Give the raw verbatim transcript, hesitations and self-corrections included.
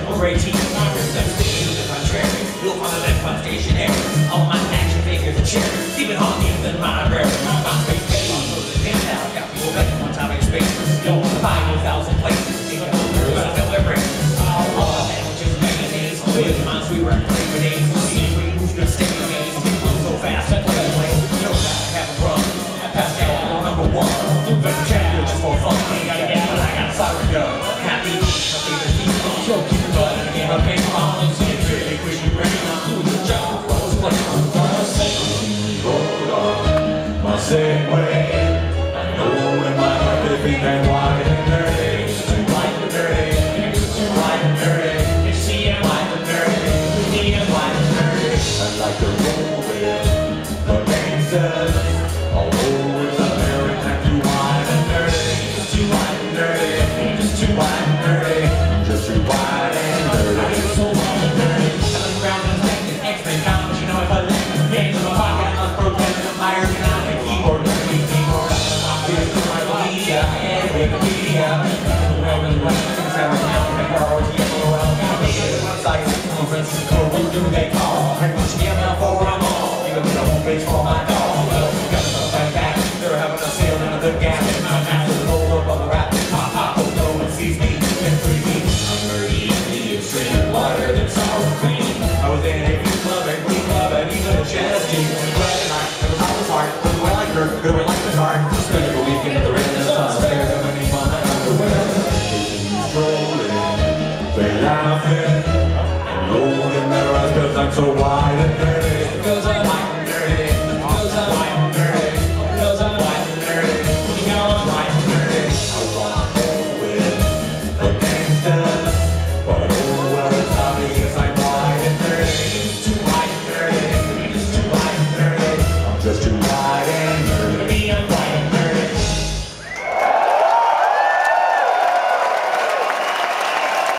Earl Grey tea, my wrist up sticking to the contrary. You'll find that I'm stationary. All my action figures are cherry. Even haunting than my rare. My MySpace page, on the pin out. Got people betting on time and space. Don't want to find a thousand places. Think of girls, but I feel their brains. All sandwiches, mayonnaise. With minds we were playing for days. See if we move to stay games. We move so fast, I play away. You know that I have a run. I passed out on number one. Better champion just for fun. I got a gal and I got a siren gun. Happy, my favorite people. Show, keep your butt in the game. I pay for all and see it really quick. You ready? I'm doing the job. I was playing on the same. Hold on, my same way. I know in my heart they think I'm white and dirty. It's too white and dirty. It's too white and dirty. You see I'm white and dirty. You see I'm white and dirty. I like to roll with the gangsters. Although it's American, too white and dirty. It's too white and dirty. It's too white and dirty. Just too white and dirty. It's so white and dirty. I look around and think it's X-Men comics. You know if I let the hands in my pocket, I'm protesting. I'm higher than I'm a keyboard. Keyboard. I'm with the right media. And with the media.